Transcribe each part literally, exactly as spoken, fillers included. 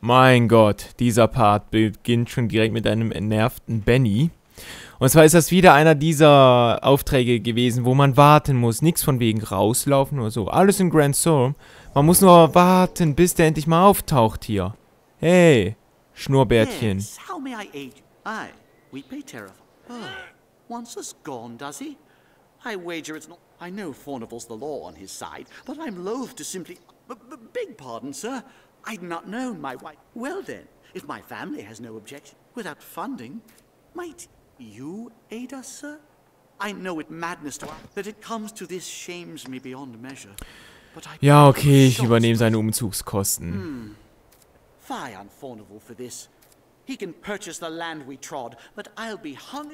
Mein Gott, dieser Part beginnt schon direkt mit einem entnervten Benny. Und zwar ist das wieder einer dieser Aufträge gewesen, wo man warten muss. Nichts von wegen rauslaufen oder so. Alles in Grand Storm. Man muss nur warten, bis der endlich mal auftaucht hier. Hey, Schnurrbärtchen. Yes, how may I aid you? Aye, we pay Terrifier. Oh, once is gone, does he? I wager it's not. I know Fornival's the law on his side, but I'm loath to simply. B -b beg pardon, sir. I'd not known my wife. Well then, if my family has no objection, without funding, might you aid us, sir? I know it madness to that it comes to this shames me beyond measure. But I ja, okay, ich übernehme seine Umzugskosten. Hmm. Fie on Fornival for this. He can purchase the land we trod, but I'll be hung.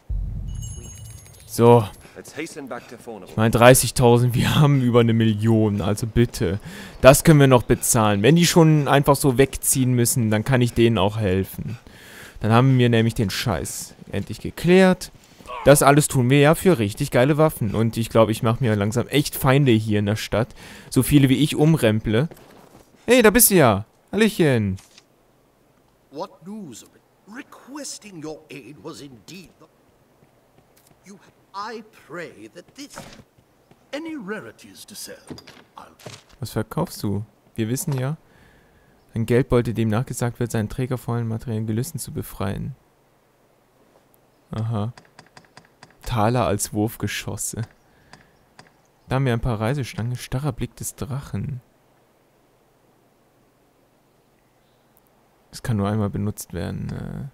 So. Ich meine dreißigtausend, wir haben über eine Million, also bitte. Das können wir noch bezahlen. Wenn die schon einfach so wegziehen müssen, dann kann ich denen auch helfen. Dann haben wir nämlich den Scheiß endlich geklärt. Das alles tun wir ja für richtig geile Waffen. Und ich glaube, ich mache mir langsam echt Feinde hier in der Stadt. So viele wie ich umremple. Hey, da bist du ja. Hallöchen. What news of it? Requesting your aid was indeed the... You I pray that this... Any rarities to sell? I'll... Was verkaufst du? Wir wissen ja, ein Geldbeutel, dem nachgesagt wird, seinen Träger vor allen materiellen Gelüsten zu befreien. Aha. Taler als Wurfgeschosse. Da haben wir ein paar Reisestangen. Starrer Blick des Drachen. Das kann nur einmal benutzt werden. Äh.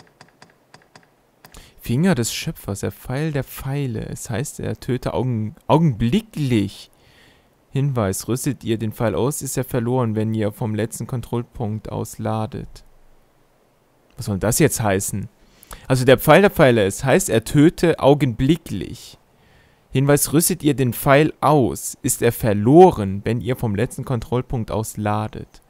Finger des Schöpfers, der Pfeil der Pfeile. Es heißt, er töte augen augenblicklich. Hinweis, rüstet ihr den Pfeil aus, ist er verloren, wenn ihr vom letzten Kontrollpunkt aus ladet. Was soll das jetzt heißen? Also der Pfeil der Pfeile, es heißt, er töte augenblicklich. Hinweis, rüstet ihr den Pfeil aus, ist er verloren, wenn ihr vom letzten Kontrollpunkt aus ladet.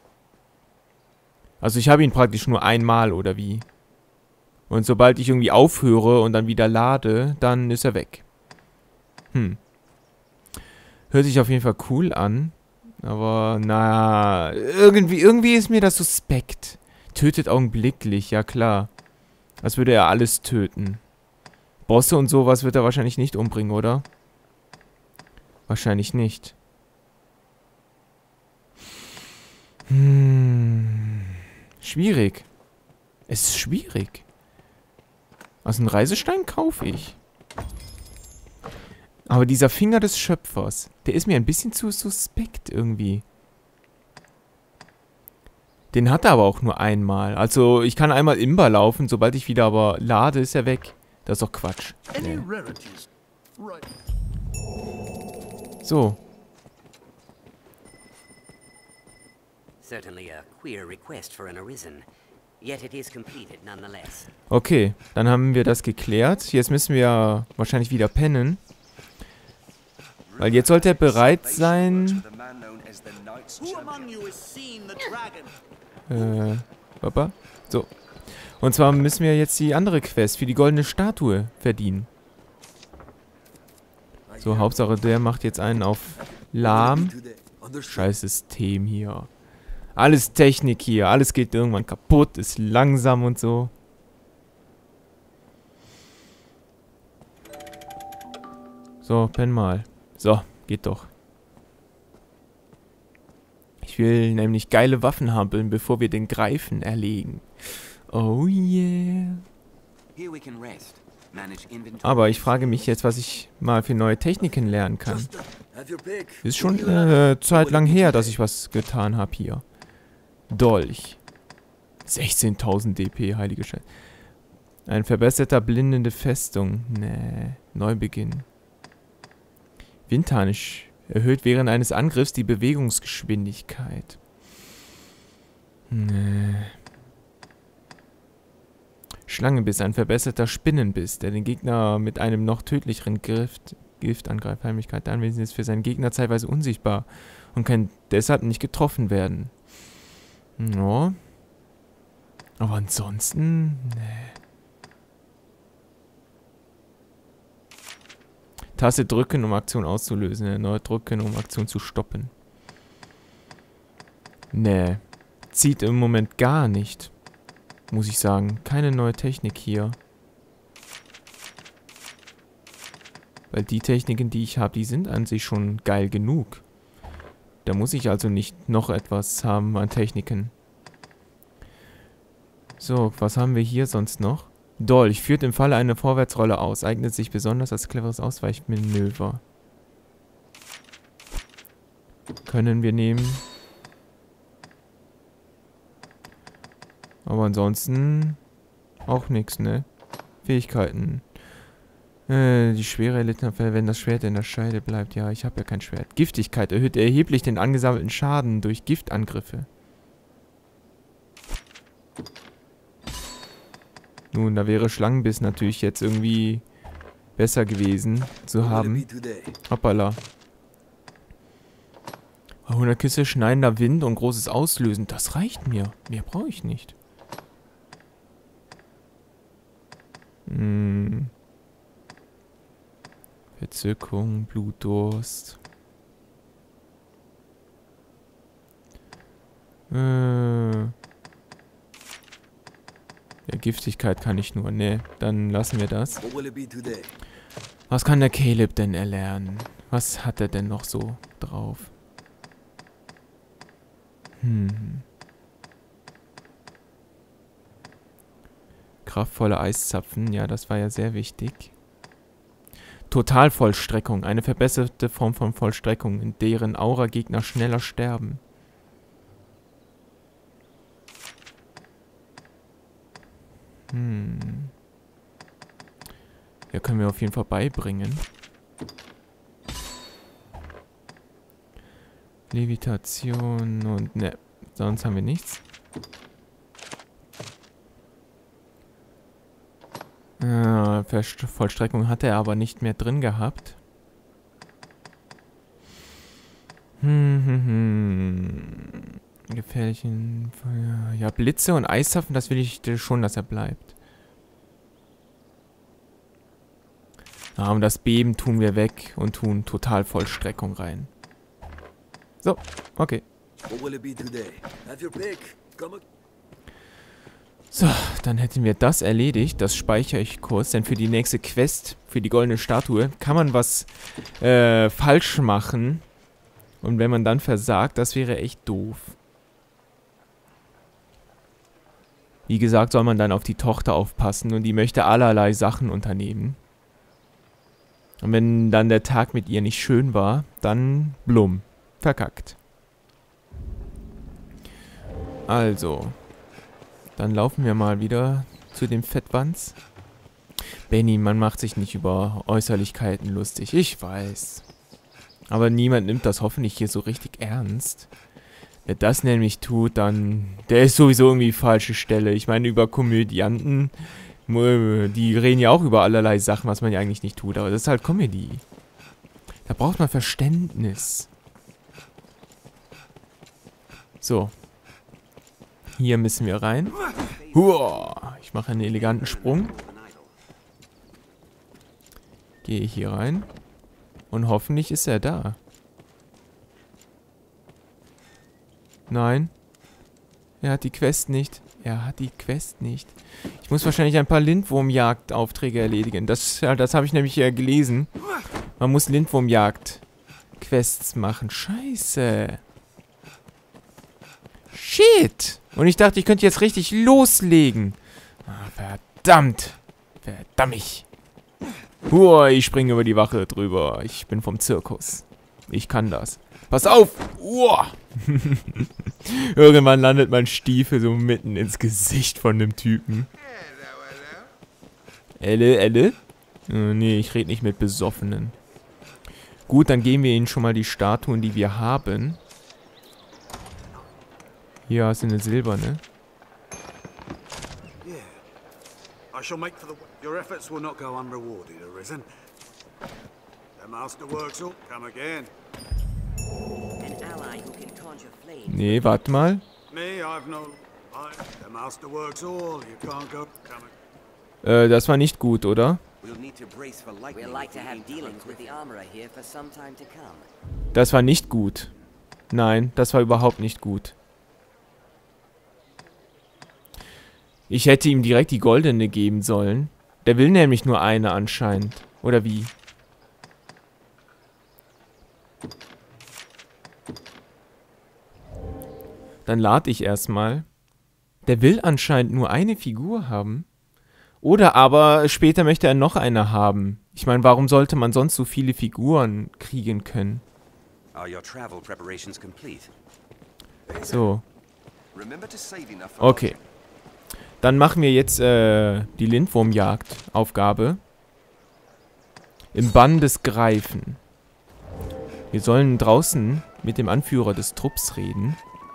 Also ich habe ihn praktisch nur einmal, oder wie? Und sobald ich irgendwie aufhöre und dann wieder lade, dann ist er weg. Hm. Hört sich auf jeden Fall cool an. Aber, na, irgendwie, irgendwie ist mir das suspekt. Tötet augenblicklich, ja klar. Als würde er alles töten. Bosse und sowas wird er wahrscheinlich nicht umbringen, oder? Wahrscheinlich nicht. Hm. Schwierig. Es ist schwierig. Also einen Reisestein kaufe ich. Aber dieser Finger des Schöpfers, der ist mir ein bisschen zu suspekt irgendwie. Den hat er aber auch nur einmal. Also ich kann einmal Imber laufen, sobald ich wieder aber lade, ist er weg. Das ist doch Quatsch. Nee. So. Okay, dann haben wir das geklärt. Jetzt müssen wir wahrscheinlich wieder pennen. Weil jetzt sollte er bereit sein. Äh, Papa? So. Und zwar müssen wir jetzt die andere Quest für die goldene Statue verdienen. So, Hauptsache der macht jetzt einen auf lahm. Scheiß System hier. Alles Technik hier. Alles geht irgendwann kaputt, ist langsam und so. So, penn mal. So, geht doch. Ich will nämlich geile Waffen hampeln, bevor wir den Greifen erlegen. Oh yeah. Aber ich frage mich jetzt, was ich mal für neue Techniken lernen kann. Ist schon äh, Zeit lang her, dass ich was getan habe hier. Dolch. sechzehntausend D P, heilige Scheiße. Ein verbesserter blindende Festung. Nee, Neubeginn. Windharnisch. Erhöht während eines Angriffs die Bewegungsgeschwindigkeit. Nee. Schlangenbiss. Ein verbesserter Spinnenbiss, der den Gegner mit einem noch tödlicheren Gift, Gift angreift. Heimlichkeit. Der Anwesende ist für seinen Gegner zeitweise unsichtbar und kann deshalb nicht getroffen werden. Ja. Aber ansonsten... Nee. Taste drücken, um Aktion auszulösen. Erneut drücken, um Aktion zu stoppen. Nee. zieht im Moment gar nicht. Muss ich sagen. Keine neue Technik hier. Weil die Techniken, die ich habe, die sind an sich schon geil genug. Da muss ich also nicht noch etwas haben an Techniken. So, was haben wir hier sonst noch? Dolch führt im Falle eine Vorwärtsrolle aus. Eignet sich besonders als cleveres Ausweichmanöver. Können wir nehmen. Aber ansonsten auch nichts, ne? Fähigkeiten. Äh, die Schwere erlittene Fälle, wenn das Schwert in der Scheide bleibt. Ja, ich habe ja kein Schwert. Giftigkeit erhöht erheblich den angesammelten Schaden durch Giftangriffe. Nun, da wäre Schlangenbiss natürlich jetzt irgendwie besser gewesen zu haben. Hoppala. hundert Küsse, schneidender Wind und großes Auslösen. Das reicht mir. Mehr brauche ich nicht. Hm. Verzückung, Blutdurst. Äh. Der Giftigkeit kann ich nur. Ne, dann lassen wir das. Was kann der Caleb denn erlernen? Was hat er denn noch so drauf? Hm. Kraftvolle Eiszapfen. Ja, das war ja sehr wichtig. Totalvollstreckung. Eine verbesserte Form von Vollstreckung, in deren Aura-Gegner schneller sterben. Hm. Ja, können wir auf jeden Fall beibringen. Levitation und ne, sonst haben wir nichts. Ah, Vollstreckung hat er aber nicht mehr drin gehabt. Hm, hm, hm. Gefährlichen Feuer. Ja, Blitze und Eiszapfen, das will ich schon, dass er bleibt. Ah, und das Beben tun wir weg und tun Totalvollstreckung rein. So, okay. So, dann hätten wir das erledigt. Das speichere ich kurz, denn für die nächste Quest, für die goldene Statue, kann man was äh, falsch machen. Und wenn man dann versagt, das wäre echt doof. Wie gesagt, soll man dann auf die Tochter aufpassen und die möchte allerlei Sachen unternehmen. Und wenn dann der Tag mit ihr nicht schön war, dann blum, verkackt. Also, dann laufen wir mal wieder zu dem Fettwanz. Benny, man macht sich nicht über Äußerlichkeiten lustig, ich weiß. Aber niemand nimmt das hoffentlich hier so richtig ernst. Wer das nämlich tut, dann... Der ist sowieso irgendwie falsche Stelle. Ich meine, über Komödianten, die reden ja auch über allerlei Sachen, was man ja eigentlich nicht tut. Aber das ist halt Comedy. Da braucht man Verständnis. So. Hier müssen wir rein. Huah, ich mache einen eleganten Sprung. Gehe hier rein. Und hoffentlich ist er da. Nein. Er hat die Quest nicht. Er hat die Quest nicht. Ich muss wahrscheinlich ein paar Lindwurmjagd-Aufträge erledigen. Das, ja, das habe ich nämlich ja gelesen. Man muss Lindwurmjagd-Quests machen. Scheiße. Shit. Und ich dachte, ich könnte jetzt richtig loslegen. Ah, verdammt. Verdammt. Huah, ich springe über die Wache drüber. Ich bin vom Zirkus. Ich kann das. Pass auf! Uah. Irgendwann landet mein Stiefel so mitten ins Gesicht von dem Typen. Elle, Elle? Oh, nee, ich rede nicht mit Besoffenen. Gut, dann geben wir ihnen schon mal die Statuen, die wir haben. Hier hast du eine silberne. I shall make for the... Your efforts will not go unrewarded, Arisen. The masterworks will come again. Nee, warte mal. Me, I've no... I... The masterworks all, you can't go... Come Äh, das war nicht gut, oder? Das war nicht gut. Nein, das war überhaupt nicht gut. Ich hätte ihm direkt die goldene geben sollen. Der will nämlich nur eine anscheinend. Oder wie? Dann lade ich erstmal. Der will anscheinend nur eine Figur haben. Oder aber später möchte er noch eine haben. Ich meine, warum sollte man sonst so viele Figuren kriegen können? So. Okay. Dann machen wir jetzt äh, die Lindwurmjagd-Aufgabe. Im Bann des Greifen. Wir sollen draußen mit dem Anführer des Trupps reden.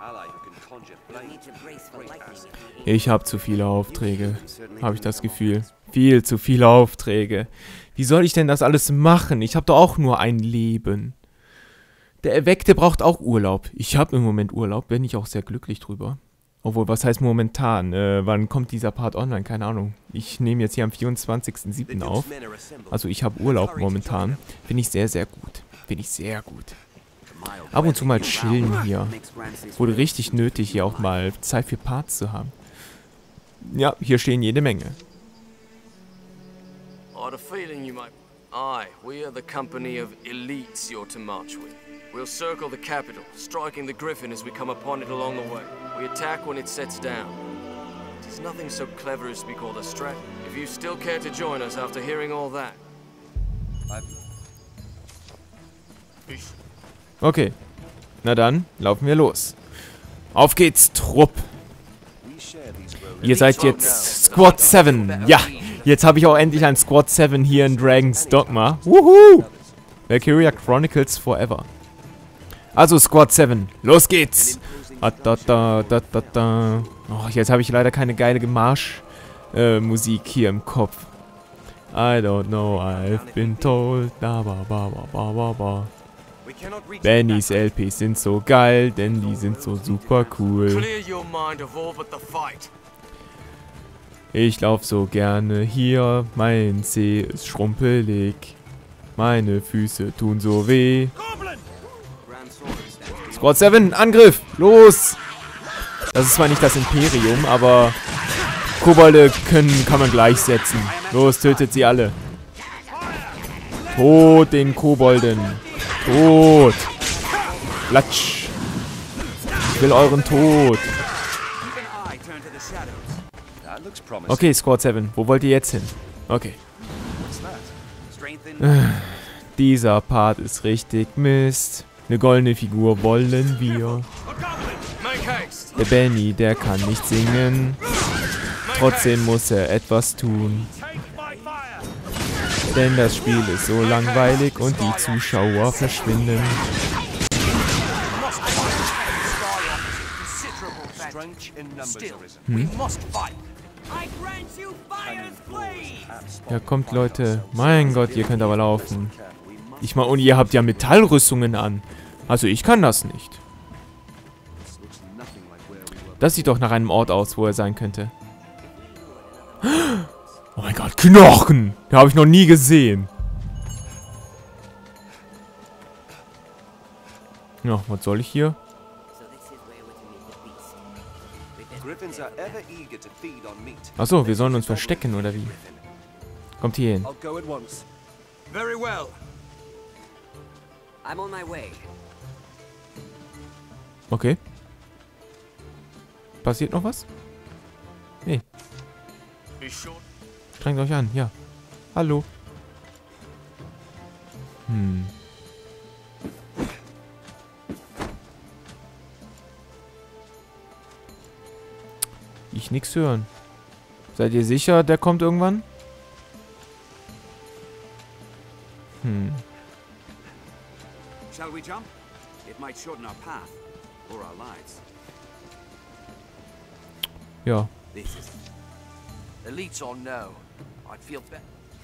Ich habe zu viele Aufträge, habe ich das Gefühl. Viel zu viele Aufträge. Wie soll ich denn das alles machen? Ich habe doch auch nur ein Leben. Der Erweckte braucht auch Urlaub. Ich habe im Moment Urlaub, bin ich auch sehr glücklich drüber. Obwohl, was heißt momentan? Äh, wann kommt dieser Part online? Keine Ahnung. Ich nehme jetzt hier am vierundzwanzigsten siebten auf. Also ich habe Urlaub momentan. Finde ich sehr, sehr gut. Finde ich sehr gut. Ab und zu mal chillen hier. Wurde richtig nötig, hier auch mal Zeit für Parts zu haben. Ja, hier stehen jede Menge. Aye, we are the company of elites you're to march with. We'll circle the capital, striking the Griffin as we come upon it along the way. We attack when it sets down. It is nothing so clever as to be called a strat. If you still care to join us after hearing all that. Okay. Na dann, laufen wir los. Auf geht's, Trupp. Ihr seid jetzt Squad sieben. Ja, jetzt habe ich auch endlich ein Squad sieben hier in Dragon's Dogma. Wuhu! Valkyria Chronicles Forever. Also Squad sieben, los geht's! Da, da, da, da, da, da. Oh, jetzt habe ich leider keine geile Marsch-Musik äh, hier im Kopf. I don't know, I've been told. Da, ba, ba, ba, ba, ba, ba. Bennys L Ps sind so geil, denn die sind so super cool. Ich lauf so gerne hier, mein Zeh ist schrumpelig. Meine Füße tun so weh. Squad sieben, Angriff! Los! Das ist zwar nicht das Imperium, aber Kobolde können, kann man gleichsetzen. Los, tötet sie alle. Tod den Kobolden. Tod. Platsch. Ich will euren Tod. Okay, Squad sieben, wo wollt ihr jetzt hin? Okay. Dieser Part ist richtig Mist. Eine goldene Figur wollen wir. Der Benny, der kann nicht singen. Trotzdem muss er etwas tun. Denn das Spiel ist so langweilig und die Zuschauer verschwinden. Hm? Ja, kommt Leute. Mein Gott, ihr könnt aber laufen. Ich meine, und ihr habt ja Metallrüstungen an. Also ich kann das nicht. Das sieht doch nach einem Ort aus, wo er sein könnte. Oh mein Gott, Knochen! Den habe ich noch nie gesehen. Ja, was soll ich hier? Achso, wir sollen uns verstecken, oder wie? Kommt hier hin. Okay. Passiert noch was? Nee. Strengt euch an, ja. Hallo. Hm. Ich nix hören. Seid ihr sicher, der kommt irgendwann? Hm. Shall we jump? It might shorten our path or our lives. Ja. This is elites or no. I'd feel better.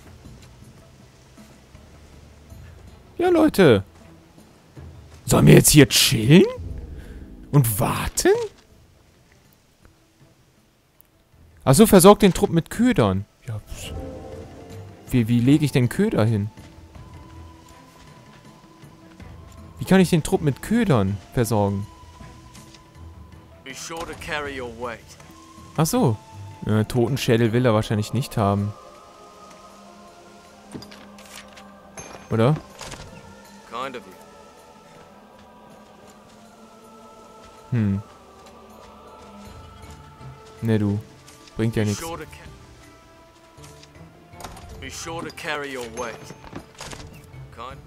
Ja, Leute. Sollen wir jetzt hier chillen? Und warten? Achso, versorgt den Trupp mit Ködern. Ja. Wie, wie lege ich denn Köder hin? Wie kann ich den Trupp mit Ködern versorgen? Be sure to carry your weight. Ach so. Äh, Totenschädel will er wahrscheinlich nicht haben. Oder? Kind of you. Hm. Ne, du. Bringt ja Be nichts. sure to ca- Be sure to carry your weight. Kind.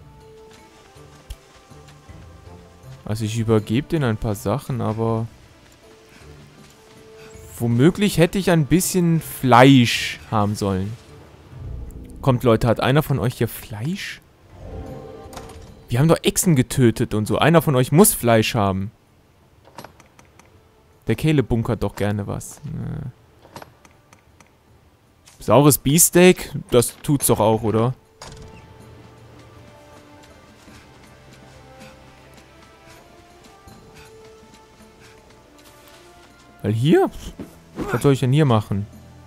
Also ich übergebe den ein paar Sachen, aber... Womöglich hätte ich ein bisschen Fleisch haben sollen. Kommt, Leute, hat einer von euch hier Fleisch? Wir haben doch Echsen getötet und so. Einer von euch muss Fleisch haben. Der Caleb bunkert doch gerne was. Nee. Saures Beefsteak? Das tut's doch auch, oder? Weil hier? Was soll ich denn hier machen?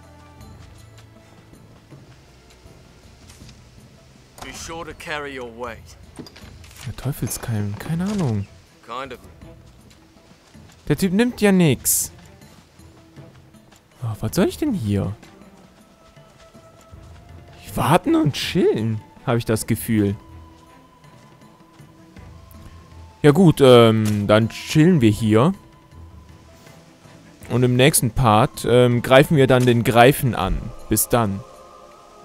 Be sure to carry your weight. Der Teufelskeim, keine Ahnung. Kind of. Der Typ nimmt ja nix. Oh, was soll ich denn hier? Warten und chillen, habe ich das Gefühl. Ja gut, ähm, dann chillen wir hier. Und im nächsten Part ähm, greifen wir dann den Greifen an. Bis dann.